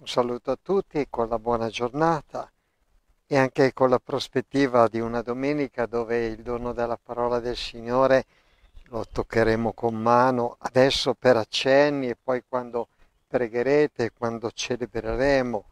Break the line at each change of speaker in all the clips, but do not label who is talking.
Un saluto a tutti con la buona giornata e anche con la prospettiva di una domenica dove il dono della parola del Signore lo toccheremo con mano, adesso per accenni e poi quando pregherete, quando celebreremo,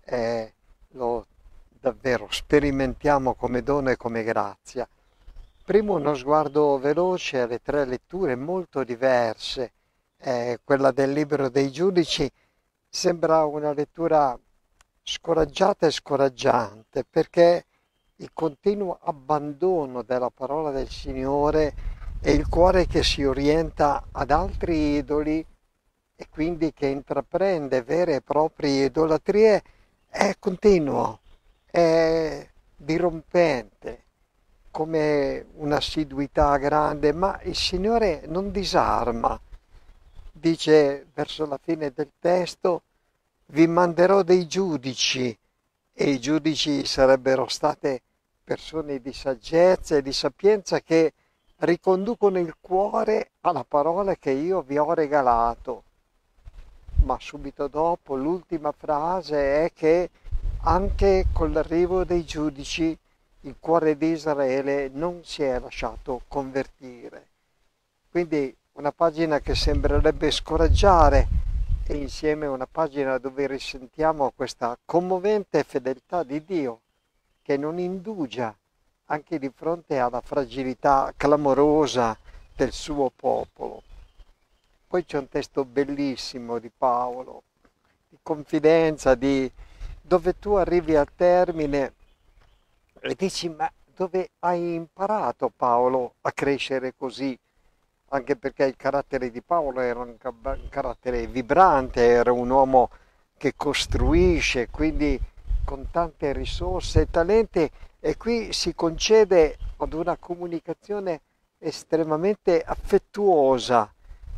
lo davvero sperimentiamo come dono e come grazia. Prima uno sguardo veloce alle tre letture molto diverse. Quella del libro dei giudici sembra una lettura scoraggiata e scoraggiante perché il continuo abbandono della parola del Signore e il cuore che si orienta ad altri idoli e quindi che intraprende vere e proprie idolatrie è continuo, è dirompente, come un'assiduità grande, ma il Signore non disarma. Dice verso la fine del testo, vi manderò dei giudici, e i giudici sarebbero state persone di saggezza e di sapienza che riconducono il cuore alla parola che io vi ho regalato. Ma subito dopo l'ultima frase è che anche con l'arrivo dei giudici il cuore di Israele non si è lasciato convertire. Quindi una pagina che sembrerebbe scoraggiare e insieme una pagina dove risentiamo questa commovente fedeltà di Dio che non indugia anche di fronte alla fragilità clamorosa del suo popolo. Poi c'è un testo bellissimo di Paolo, di confidenza, dove tu arrivi al termine e dici, ma dove hai imparato Paolo a crescere così? Anche perché il carattere di Paolo era un carattere vibrante, era un uomo che costruisce, quindi con tante risorse e talenti, e qui si concede ad una comunicazione estremamente affettuosa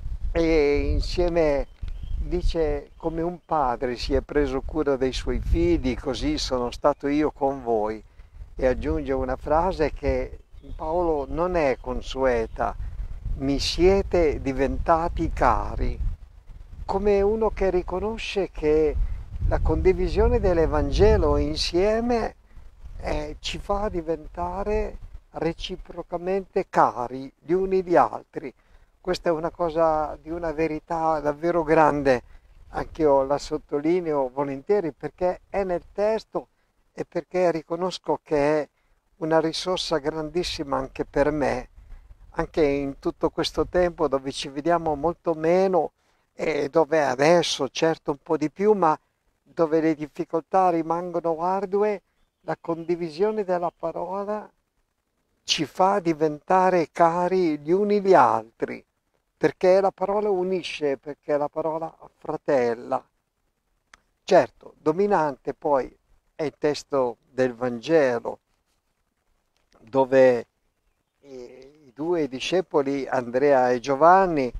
e insieme dice come un padre si è preso cura dei suoi figli, così sono stato io con voi, e aggiunge una frase che in Paolo non è consueta: mi siete diventati cari, come uno che riconosce che la condivisione dell'Evangelo insieme ci fa diventare reciprocamente cari gli uni gli altri. Questa è una cosa di una verità davvero grande, anche io la sottolineo volentieri perché è nel testo e perché riconosco che è una risorsa grandissima anche per me, anche in tutto questo tempo dove ci vediamo molto meno e dove adesso certo un po' di più, ma dove le difficoltà rimangono ardue, la condivisione della parola ci fa diventare cari gli uni gli altri, perché la parola unisce, perché la parola affratella. Certo, dominante poi è il testo del Vangelo, dove i due discepoli, Andrea e Giovanni,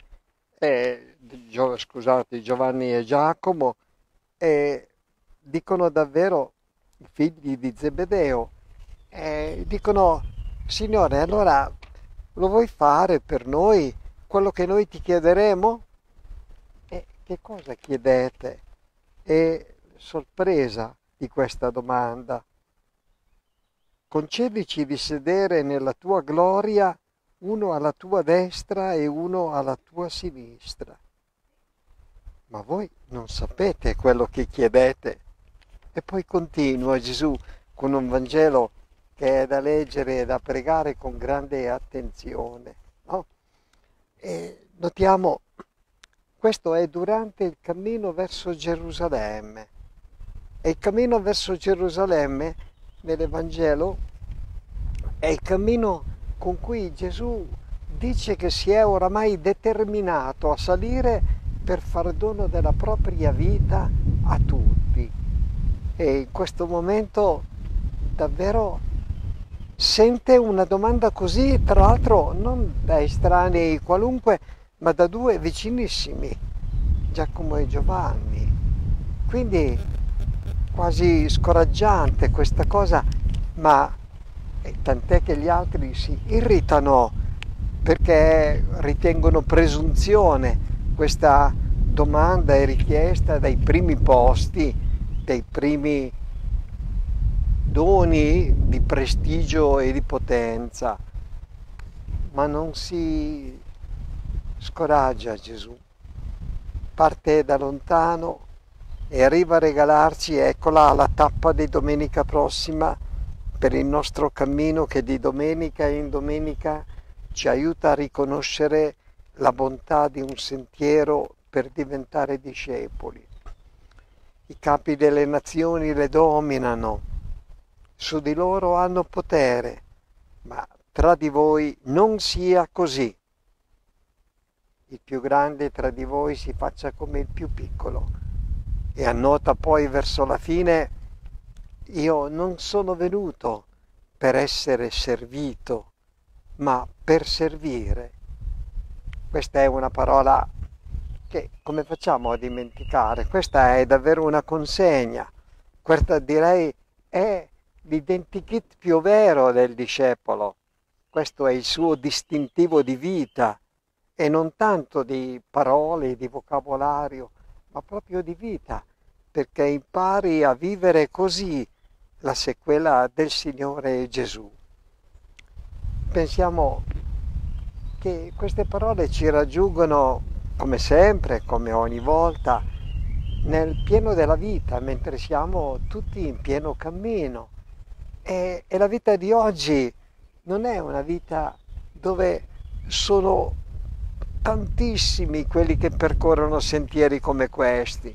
scusate, Giovanni e Giacomo, dicono davvero, i figli di Zebedeo, dicono, Signore, allora lo vuoi fare per noi quello che noi ti chiederemo? E che cosa chiedete? E sorpresa di questa domanda. Concedici di sedere nella tua gloria, uno alla tua destra e uno alla tua sinistra. Ma voi non sapete quello che chiedete. E poi continua Gesù con un Vangelo che è da leggere e da pregare con grande attenzione, no? E notiamo, questo è durante il cammino verso Gerusalemme. E il cammino verso Gerusalemme nell'Evangelo è il cammino con cui Gesù dice che si è oramai determinato a salire per far dono della propria vita a tutti. E in questo momento davvero sente una domanda così, tra l'altro non da estranei qualunque, ma da due vicinissimi, Giacomo e Giovanni. Quindi quasi scoraggiante questa cosa, ma tant'è che gli altri si irritano perché ritengono presunzione questa domanda e richiesta dai primi posti, dei primi doni di prestigio e di potenza, ma non si scoraggia Gesù, parte da lontano e arriva a regalarci, eccola, la tappa di domenica prossima per il nostro cammino che di domenica in domenica ci aiuta a riconoscere la bontà di un sentiero per diventare discepoli. I capi delle nazioni le dominano, su di loro hanno potere, ma tra di voi non sia così. Il più grande tra di voi si faccia come il più piccolo. E annota poi verso la fine: io non sono venuto per essere servito, ma per servire. Questa è una parola che come facciamo a dimenticare? Questa è davvero una consegna. Questa direi è l'identikit più vero del discepolo. Questo è il suo distintivo di vita e non tanto di parole, di vocabolario, ma proprio di vita, perché impari a vivere così la sequela del Signore Gesù. Pensiamo che queste parole ci raggiungono, come sempre, come ogni volta, nel pieno della vita, mentre siamo tutti in pieno cammino. E la vita di oggi non è una vita dove sono tantissimi quelli che percorrono sentieri come questi.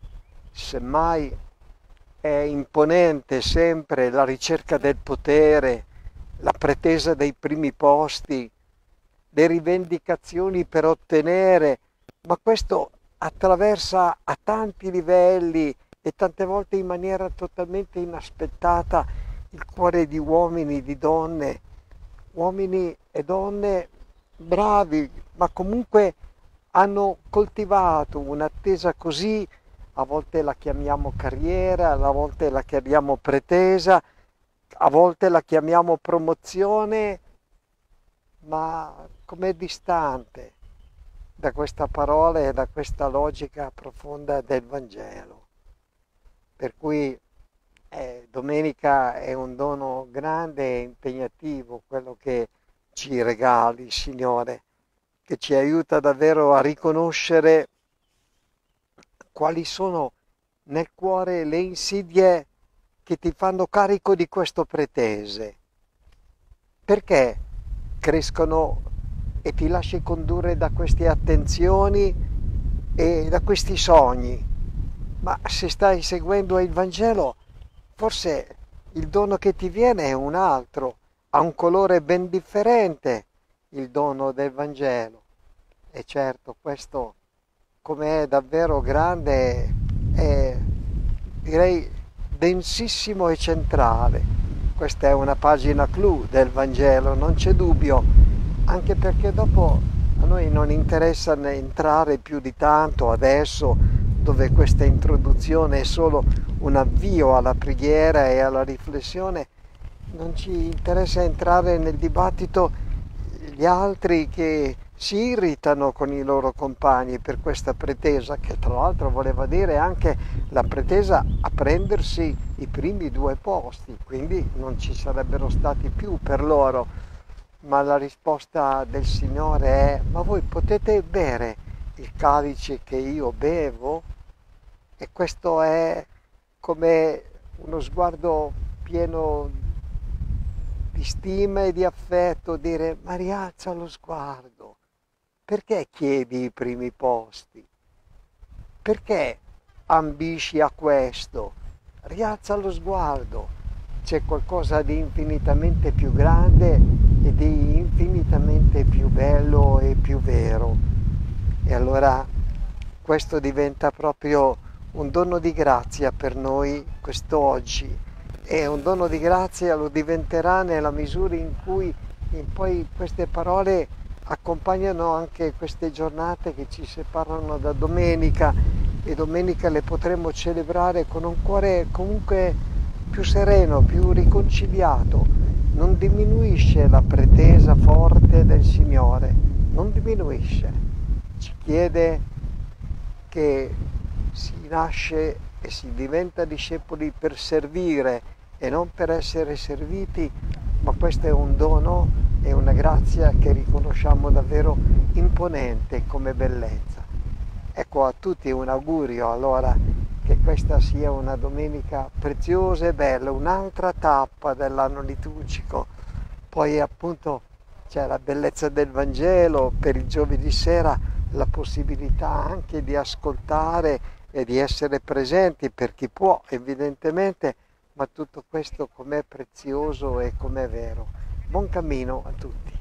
Semmai è imponente sempre la ricerca del potere, la pretesa dei primi posti, le rivendicazioni per ottenere, ma questo attraversa a tanti livelli e tante volte in maniera totalmente inaspettata il cuore di uomini, di donne, uomini e donne bravi, ma comunque hanno coltivato un'attesa così, a volte la chiamiamo carriera, a volte la chiamiamo pretesa, a volte la chiamiamo promozione, ma com'è distante da questa parola e da questa logica profonda del Vangelo. Per cui domenica è un dono grande e impegnativo quello che ci regali, Signore, che ci aiuta davvero a riconoscere quali sono nel cuore le insidie che ti fanno carico di questo pretese. Perché crescono e ti lasci condurre da queste attenzioni e da questi sogni? Ma se stai seguendo il Vangelo, forse il dono che ti viene è un altro, ha un colore ben differente, il dono del Vangelo. E certo, questo, come è davvero grande, è direi densissimo e centrale. Questa è una pagina clou del Vangelo, non c'è dubbio, anche perché dopo a noi non interessa entrare più di tanto adesso, dove questa introduzione è solo un avvio alla preghiera e alla riflessione. Non ci interessa entrare nel dibattito gli altri che si irritano con i loro compagni per questa pretesa, che tra l'altro voleva dire anche la pretesa a prendersi i primi 2 posti, quindi non ci sarebbero stati più per loro. Ma la risposta del Signore è: ma voi potete bere il calice che io bevo? E questo è come uno sguardo pieno di stima e di affetto, dire: ma rialza lo sguardo, perché chiedi i primi posti? Perché ambisci a questo? Rialza lo sguardo, c'è qualcosa di infinitamente più grande e di infinitamente più bello e più vero. E allora questo diventa proprio un dono di grazia per noi quest'oggi, e un dono di grazia lo diventerà nella misura in cui poi queste parole accompagnano anche queste giornate che ci separano da domenica, e domenica le potremo celebrare con un cuore comunque più sereno, più riconciliato. Non diminuisce la pretesa forte del Signore, non diminuisce, ci chiede che si nasce e si diventa discepoli per servire e non per essere serviti, ma questo è un dono e una grazia che riconosciamo davvero imponente come bellezza. Ecco, a tutti un augurio allora che questa sia una domenica preziosa e bella, un'altra tappa dell'anno liturgico. Poi appunto c'è la bellezza del Vangelo, per il giovedì sera la possibilità anche di ascoltare e di essere presenti per chi può, evidentemente, ma tutto questo com'è prezioso e com'è vero. Buon cammino a tutti.